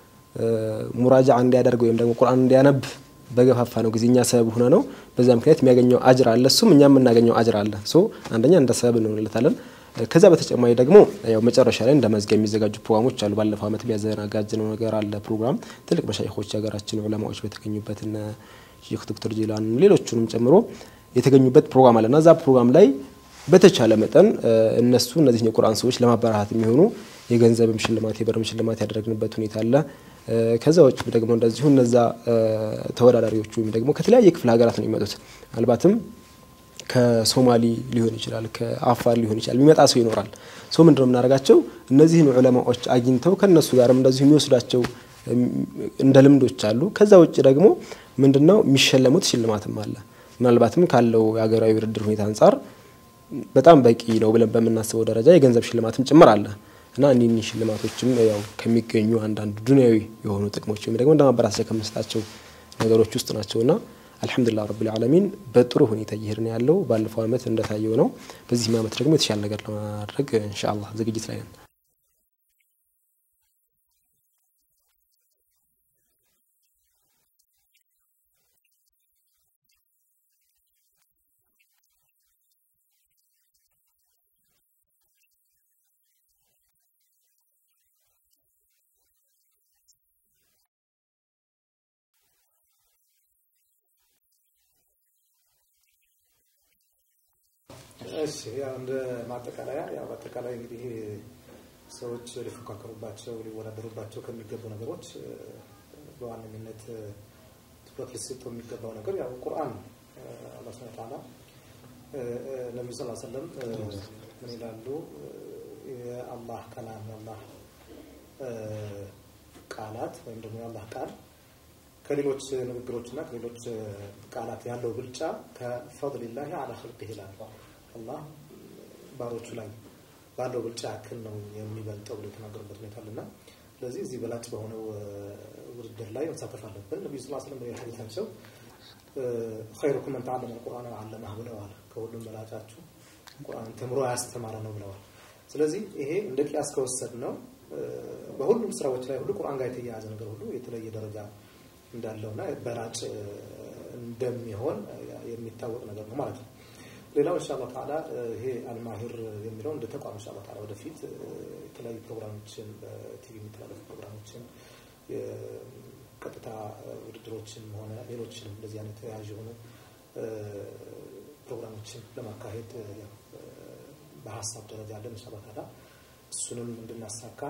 ሙራጃ እንዲያደርግ ወይም ደግሞ ቁርአን እንዲያነብ በገፋፋ ነው ጊዜኛ ሰበብ ሆነ ነው በዛ ምክንያት የሚያገኘው አጅር አለ እሱም እኛም እናገኘው አጅር አለ ሶ አንደኛ እንደ ሰበብ ነው እንላለን። ከዛ በተጨማሪ ደግሞ ያው መጨረሻ ላይ እንደመዝገብ የሚዘጋጁ ፕሮግራሞች አሉ። ባለፈው አመት ያዘጋጀነው ነገር አለ ፕሮግራም ትልቅ መሻይኾች ያገራችን ዑለማዎች በተገኙበት እና ሼክ ዶክተር ጂላን ሌሎችንም ጨምሮ የተገኙበት ፕሮግራም አለና ዛ ፕሮግራም ላይ በተቻለ መጠን እነሱ እነዚህ የቁርአን ሰዎች ለማበረታታት የሚሆኑ የገንዘብም ሽልማት የብርም ሽልማት ያደረግንበት ሁኔታ አለ። ከዛ ውጭ ደግሞ እንደዚሁ እነዛ ተወዳዳሪዎቹ ወይም ደግሞ ከተለያየ ክፍለ ሀገራት ነው የሚመጡት አልባትም ከሶማሊ ሊሆን ይችላል ከአፋር ሊሆን ይችላል የሚመጣ ሰው ይኖራል። ሶ ምንድነው እናደርጋቸው እነዚህን ዑለማዎች አግኝተው ከነሱ ጋርም እንደዚሁ የሚወስዳቸው እንደ ልምዶች አሉ። ከዛ ውጭ ደግሞ ምንድነው የሚሸለሙት ሽልማትም አለ። ምናልባትም ካለው የሀገራዊ ውድድር ሁኔታ አንፃር በጣም በቂ ነው ብለን በመናስበው ደረጃ የገንዘብ ሽልማትም ጭምር አለ እና እነኚህ ሽልማቶችም ያው ከሚገኙ አንዳንድ ዱንያዊ የሆኑ ጥቅሞች ወይም ደግሞ እንደማበራሰ ከመስጣቸው ነገሮች ውስጥ ናቸውና አልহামዱሊላህ ረብል ዓለሚን በጥሩ ሁኔታ ይሄርን ያለው ባለፈው አመት እንደታየው ነው። በዚህ አመት ደግሞ የተሻለ ነገር ለማድረግ ኢንሻአላህ ዝግጅት ላይ ነን። እሺ ያው እንደ ማጠቃለያ ያው በአጠቃላይ እንግዲህ ሰዎች ሊፎካከሩባቸው ሊወዳደሩባቸው ከሚገቡ ነገሮች በዋነኝነት ትኩረት ሊሰጠው የሚገባው ነገር ያው ቁርአን አላህ ሱብሓነሁ ወተዓላ ነብዩ ሰለላሁ ዐለይሂ ወሰለም ምን ይላሉ የአላህ ከላም አላህ ቃላት ወይም ደግሞ የአላህ ቃል ከሌሎች ንግግሮችና ከሌሎች ቃላት ያለው ብልጫ ከፈድሊላሂ ዐላ ኸልቂሂ ይላል አላህ ባሮቹ ላይ ባለው ብልጫ ያክል ነው የሚበልጠው ብሎ የተናገሩበት ሁኔታ አለና ስለዚህ እዚህ በላጭ በሆነው ውድድር ላይ መሳተፍ አለብን። ነብዩ ሰለላሁ ዐለይሂ ወሰለም በሐዲሳቸው خيركم من تعلم القرآن وعلمه ብለዋል። ከሁሉም በላጫችሁ ቁርአን ተምሮ ያስተማረ ነው ብለዋል። ስለዚህ ይሄ እንደ ቂያስ ከወሰድ ነው በሁሉም ስራዎች ላይ ሁሉ ቁርአን ጋር የተያያዘ ነገር ሁሉ የተለየ ደረጃ እንዳለውና በላጭ እንደሚሆን የሚታወቅ ነገር ነው ማለት ነው። ሌላው ኢንሻአላህ ተዓላ ይሄ አልማሂር የሚለው እንደ ተቋም ኢንሻአላህ ተዓላ ወደፊት የተለያዩ ፕሮግራሞችን በቲቪ የሚተላለፉ ፕሮግራሞችን የቀጥታ ውድድሮችን ሆነ ሌሎችንም እንደዚህ አይነት ተያያዥ የሆኑ ፕሮግራሞችን ለማካሄድ በሐሳብ ደረጃ ያለን ኢንሻአላህ ተዓላ እሱንም እንድናሳካ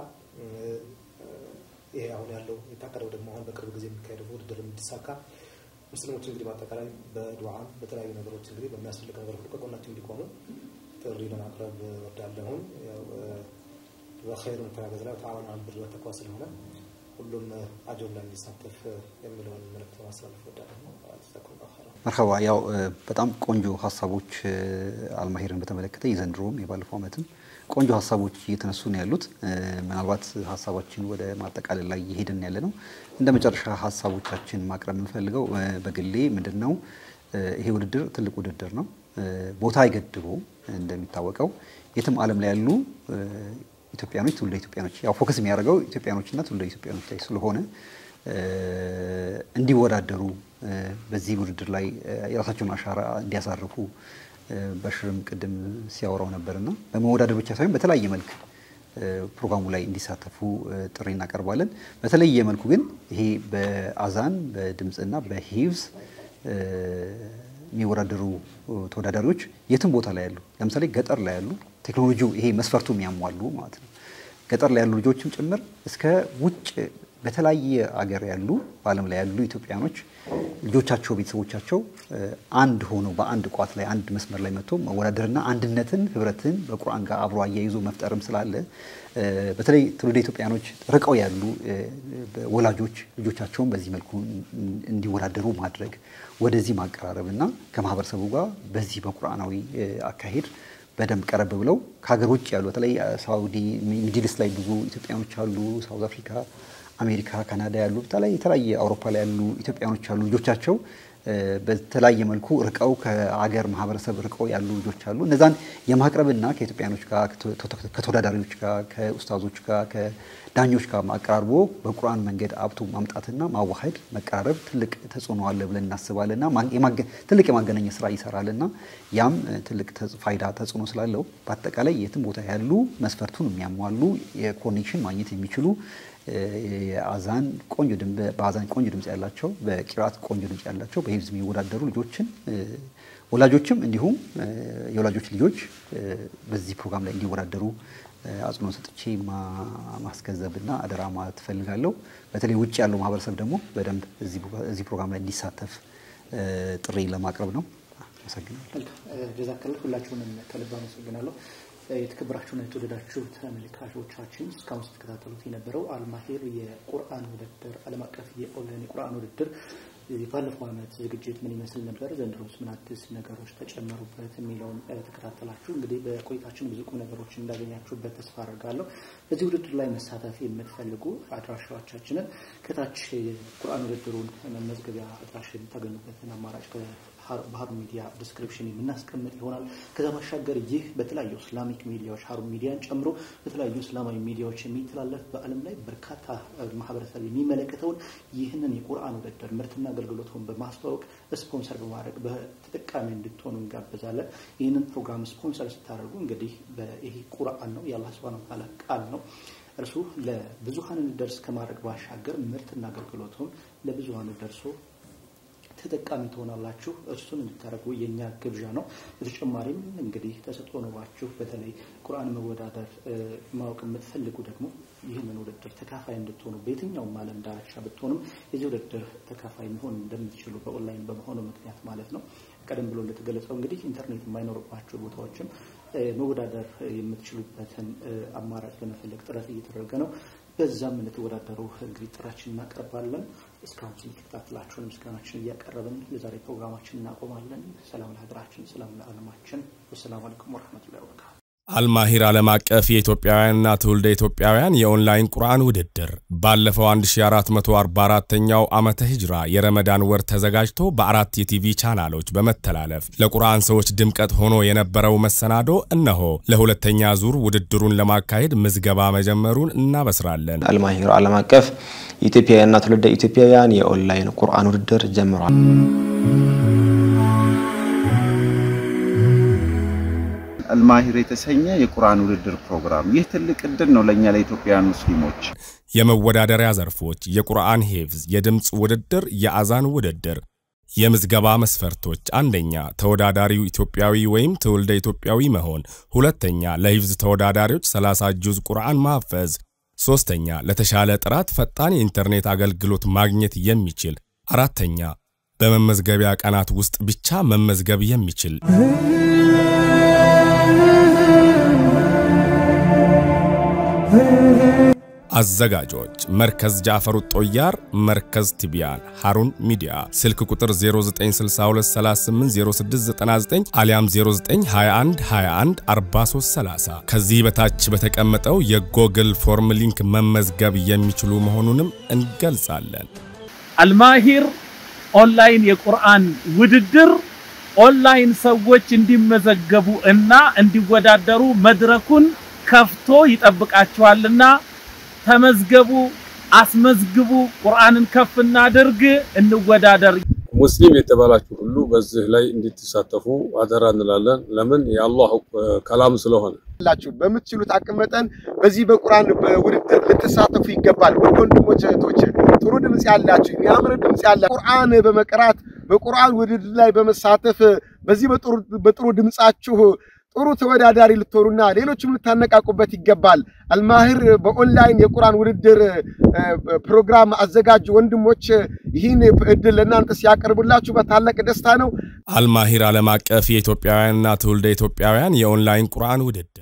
ይሄ አሁን ያለው የታቀደው ደግሞ አሁን በቅርብ ጊዜ የሚካሄደው ውድድር እንዲሳካ ሙስሊሞች እንግዲህ በአጠቃላይ በዱዓም በተለያዩ ነገሮች እንግዲህ በሚያስፈልግ ነገር ሁሉ ከጎናችን እንዲቆሙ ጥሪ ለማቅረብ ወዳለሁ። ያው በኸይሩ ተጋገዝ ላይ ተዓወኑ ዐለል ቢሪ ወተቅዋ ስለሆነ ሁሉም አጀር ላይ እንዲሳተፍ የሚለውን መልእክት ማስተላለፍ ወዳለሁ። መርሐባ ያው በጣም ቆንጆ ሐሳቦች አልማሂርን በተመለከተ የዘንድሮም የባለፈው ዓመትም ቆንጆ ሐሳቦች እየተነሱ ነው ያሉት። ምናልባት ሐሳባችን ወደ ማጠቃለል ላይ እየሄድን ያለ ነው። እንደ መጨረሻ ሐሳቦቻችን ማቅረብ የምፈልገው በግሌ ምንድነው ይሄ ውድድር ትልቅ ውድድር ነው። ቦታ አይገድበው። እንደሚታወቀው የትም ዓለም ላይ ያሉ ኢትዮጵያኖች ትውልደ ኢትዮጵያኖች ያው ፎከስ የሚያደርገው ኢትዮጵያኖችና ትውልደ ኢትዮጵያኖች ላይ ስለሆነ እንዲወዳደሩ በዚህ ውድድር ላይ የራሳቸውን አሻራ እንዲያሳርፉ በሽርም ቅድም ሲያወራው ነበርና በመወዳደር ብቻ ሳይሆን በተለያየ መልክ ፕሮግራሙ ላይ እንዲሳተፉ ጥሪ እናቀርባለን። በተለየ መልኩ ግን ይሄ በአዛን በድምጽና በሂፍዝ የሚወዳደሩ ተወዳዳሪዎች የትም ቦታ ላይ ያሉ ለምሳሌ ገጠር ላይ ያሉ ቴክኖሎጂው ይሄ መስፈርቱ የሚያሟሉ ማለት ነው ገጠር ላይ ያሉ ልጆችም ጭምር እስከ ውጭ በተለያየ አገር ያሉ በዓለም ላይ ያሉ ኢትዮጵያኖች ልጆቻቸው ቤተሰቦቻቸው አንድ ሆነው በአንድ ቋት ላይ አንድ መስመር ላይ መጥተው መወዳደርና አንድነትን ህብረትን በቁርአን ጋር አብሮ አያይዞ መፍጠርም ስላለ በተለይ ትውልደ ኢትዮጵያኖች ርቀው ያሉ ወላጆች ልጆቻቸውን በዚህ መልኩ እንዲወዳደሩ ማድረግ ወደዚህ ማቀራረብና ከማህበረሰቡ ጋር በዚህ በቁርአናዊ አካሄድ በደንብ ቀረብ ብለው ከሀገር ውጭ ያሉ በተለይ ሳውዲ ሚድልስ ላይ ብዙ ኢትዮጵያኖች አሉ ሳውዝ አፍሪካ አሜሪካ ካናዳ ያሉ በተለይ የተለያየ አውሮፓ ላይ ያሉ ኢትዮጵያኖች አሉ ልጆቻቸው በተለያየ መልኩ ርቀው ከአገር ማህበረሰብ ርቀው ያሉ ልጆች አሉ እነዛን የማቅረብና ከኢትዮጵያኖች ጋር ከተወዳዳሪዎች ጋር ከኡስታዞች ጋር ከዳኞች ጋር ማቀራረብ በቁርአን መንገድ አብቶ ማምጣትና ማዋሃድ መቀራረብ ትልቅ ተጽዕኖ አለ ብለን እናስባለና ትልቅ የማገናኛ ስራ ይሰራልና ያም ትልቅ ፋይዳ ተጽዕኖ ስላለው በአጠቃላይ የትም ቦታ ያሉ መስፈርቱን የሚያሟሉ የኮኔክሽን ማግኘት የሚችሉ የአዛን ቆንጆ ድምጽ በአዛን ቆንጆ ድምጽ ያላቸው በቂራት ቆንጆ ድምጽ ያላቸው በሂፍዝ የሚወዳደሩ ልጆችን ወላጆችም እንዲሁም የወላጆች ልጆች በዚህ ፕሮግራም ላይ እንዲወዳደሩ አጽንኦት ሰጥቼ ማስገንዘብና አደራ ማለት ፈልጋለሁ። በተለይ ውጭ ያለው ማህበረሰብ ደግሞ በደንብ እዚህ እዚህ ፕሮግራም ላይ እንዲሳተፍ ጥሪ ለማቅረብ ነው። አመሰግናለሁ። ጀዛከላህ ሁላችሁንም ከልብ አመሰግናለሁ። የተከበራችሁና የተወደዳችሁ ተመልካቾቻችን እስካሁን ስትከታተሉት የነበረው አልማሂር የቁርአን ውድድር ዓለም አቀፍ የኦንላይን የቁርአን ውድድር ባለፈው ዓመት ዝግጅት ምን ይመስል ነበር ዘንድሮስ ምን አዲስ ነገሮች ተጨመሩበት የሚለውን ተከታተላችሁ እንግዲህ በቆይታችን ብዙ ቁም ነገሮች እንዳገኛችሁበት ተስፋ አደርጋለሁ። በዚህ ውድድር ላይ መሳተፍ የምትፈልጉ አድራሻዎቻችንን ከታች ቁርአን ውድድሩን መመዝገቢያ አድራሻ የምታገኙበትን አማራጭ በሃሩን ሚዲያ ዲስክሪፕሽን የምናስቀምጥ ይሆናል። ከዛ ባሻገር ይህ በተለያዩ እስላሚክ ሚዲያዎች ሃሩን ሚዲያን ጨምሮ በተለያዩ እስላማዊ ሚዲያዎች የሚተላለፍ በዓለም ላይ በርካታ ማህበረሰብ የሚመለከተውን ይህንን የቁርአን ውድድር ምርትና አገልግሎቱን በማስተዋወቅ ስፖንሰር በማድረግ በተጠቃሚ እንድትሆኑ እንጋብዛለን። ይህንን ፕሮግራም ስፖንሰር ስታደርጉ እንግዲህ በይሄ ቁርአን ነው የአላህ Subhanahu Wa Ta'ala ቃል ነው እርሱ ለብዙሃን እንዲደርስ ከማድረግ ባሻገር ምርትና አገልግሎቱን ለብዙሃን ደርሶ ተጠቃሚ ትሆናላችሁ እርሱን እንድታረጉ የኛ ግብዣ ነው በተጨማሪም እንግዲህ ተሰጥቶ ኖራችሁ በተለይ ቁርአን መወዳደር ማወቅ የምትፈልጉ ደግሞ ይህንን ውድድር ተካፋይ እንድትሆኑ በየትኛውም ዓለም ዳርቻ ብትሆኑም የዚህ ውድድር ተካፋይ መሆን እንደምትችሉ በኦንላይን በመሆኑ ምክንያት ማለት ነው ቀደም ብሎ እንደተገለጸው እንግዲህ ኢንተርኔት የማይኖርባቸው ቦታዎችም መወዳደር የምትችሉበትን አማራጭ ለመፈለግ ጥረት እየተደረገ ነው በዛም እንድትወዳደሩ እንግዲህ ጥራችንን እናቀርባለን እስካሁን ስለተከታተላችሁን ምስጋናችንን እያቀረብን ለዛሬ ፕሮግራማችንን እናቆማለን ሰላም ለሀገራችን ሰላም ለዓለማችን ወሰላሙ አለይኩም ወራህመቱላሂ ወበረካቱ አልማሂር ዓለም አቀፍ የኢትዮጵያውያንና ትውልደ ኢትዮጵያውያን የኦንላይን ቁርአን ውድድር ባለፈው አንድ ሺህ አራት መቶ አርባ አራተኛው ዓመተ ሂጅራ የረመዳን ወር ተዘጋጅቶ በአራት የቲቪ ቻናሎች በመተላለፍ ለቁርአን ሰዎች ድምቀት ሆኖ የነበረው መሰናዶ እነሆ ለሁለተኛ ዙር ውድድሩን ለማካሄድ ምዝገባ መጀመሩን እናበስራለን። አልማሂር ዓለም አቀፍ የኢትዮጵያውያንና ትውልደ ኢትዮጵያውያን የኦንላይን ቁርአን ውድድር ጀምሯል። አልማሂር የተሰኘ የቁርአን ውድድር ፕሮግራም ይህ ትልቅ እድል ነው ለኛ ለኢትዮጵያውያን ሙስሊሞች። የመወዳደሪያ ዘርፎች የቁርአን ሂፍዝ፣ የድምጽ ውድድር፣ የአዛን ውድድር። የምዝገባ መስፈርቶች አንደኛ ተወዳዳሪው ኢትዮጵያዊ ወይም ትውልደ ኢትዮጵያዊ መሆን፣ ሁለተኛ ለሂፍዝ ተወዳዳሪዎች ሰላሳ ጁዝ ቁርአን ማፈዝ፣ ሶስተኛ ለተሻለ ጥራት ፈጣን የኢንተርኔት አገልግሎት ማግኘት የሚችል፣ አራተኛ በመመዝገቢያ ቀናት ውስጥ ብቻ መመዝገብ የሚችል። አዘጋጆች መርከዝ ጃፈሩ ጦያር መርከዝ ቲቢያን ሃሩን ሚዲያ ስልክ ቁጥር ዜሮ ዘጠኝ ስልሳ ሁለት ሰላሳ ስምንት ዜሮ ስድስት ዘጠና ዘጠኝ አሊያም ዜሮ ዘጠኝ ሃያ አንድ ሃያ አንድ አርባ ሶስት ሰላሳ ከዚህ በታች በተቀመጠው የጎግል ፎርም ሊንክ መመዝገብ የሚችሉ መሆኑንም እንገልጻለን። አልማሂር ኦንላይን የቁርአን ውድድር ኦንላይን ሰዎች እንዲመዘገቡ እና እንዲወዳደሩ መድረኩን ከፍቶ ይጠብቃቸዋልና ተመዝገቡ አስመዝግቡ ቁርአንን ከፍና አድርግ እንወዳደር ሙስሊም የተባላችሁ ሁሉ በዚህ ላይ እንድትሳተፉ አደራ እንላለን ለምን የአላህ ከላም ስለሆነ ላችሁ በምትችሉት አቅም መጠን በዚህ በቁርአን ውድድር ልትሳተፉ ይገባል ወንድሞች እህቶች ጥሩ ድምጽ ያላችሁ የሚያምር ድምጽ ያላችሁ ቁርአን በመቅራት በቁርአን ውድድር ላይ በመሳተፍ በዚህ በጥሩ በጥሩ ድምጻችሁ ጥሩ ተወዳዳሪ ልትሆኑና ሌሎችም ልታነቃቁበት ይገባል። አልማሂር በኦንላይን የቁርአን ውድድር ፕሮግራም አዘጋጅ ወንድሞች ይህን እድል ለእናንተ ሲያቀርቡላችሁ በታላቅ ደስታ ነው። አልማሂር ዓለም አቀፍ የኢትዮጵያውያንና ትውልደ ኢትዮጵያውያን የኦንላይን ቁርአን ውድድር